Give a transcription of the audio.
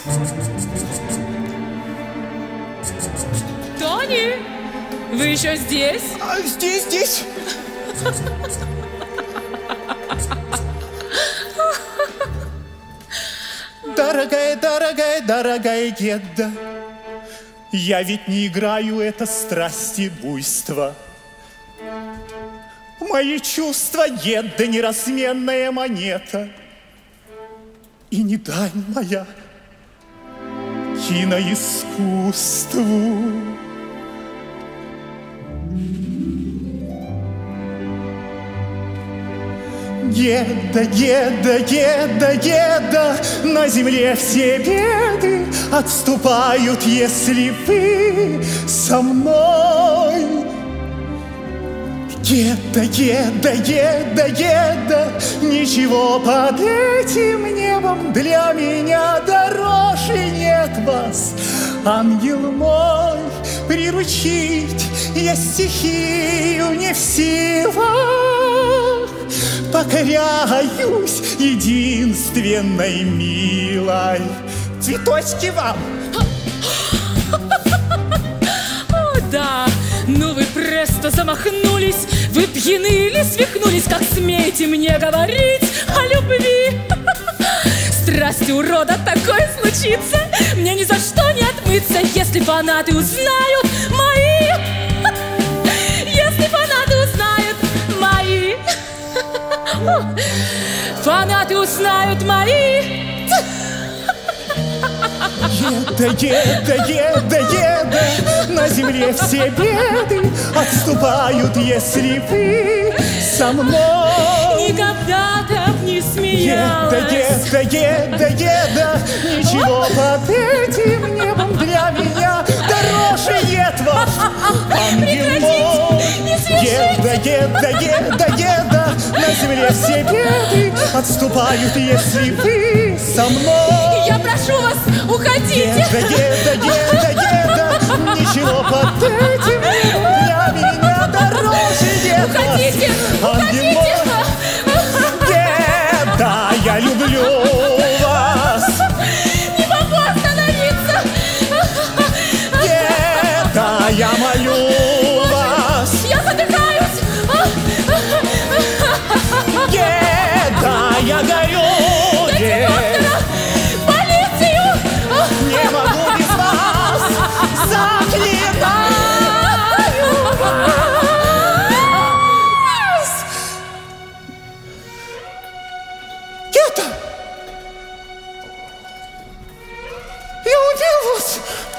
Тони, вы еще здесь? Здесь. Дорогая Гедда, я ведь не играю, это страсть и буйство. Мои чувства, Гедда, неразменная монета, и не дань моя киноискусству. Гедда, на земле все беды отступают, если вы со мной. Гедда, ничего под этим небом для меня дороже нет вас. Ангел мой, приручить я стихию не в силах, покоряюсь единственной милой. Цветочки вам! О, да, ну вы престо замахнулись, вы пьяны или свихнулись, как смеете мне говорить о любви? Страсти урода такое случится, мне ни за что не отмыться, если фанаты узнают мои. Если фанаты узнают мои. Фанаты узнают мои. Гедда, на земле все беды отступают, если вы со мной. Никогда так не смеялась. Гедда, ничего под этим небом для меня дороже нет вас. Ангел мой, Гедда, на земле все беды отступают, если вы со мной. Я прошу вас, уходите. Гедда, ничего под этим для меня дороже нет вас. Уходите, Ангел мой, Гедда, я люблю вас. Не могу остановиться. Гедда, я молю вас. Я задыхаюсь. Гедда, я горю. Полицию. Не могу без вас. Заклинаю вас. Гедда, я убил вас.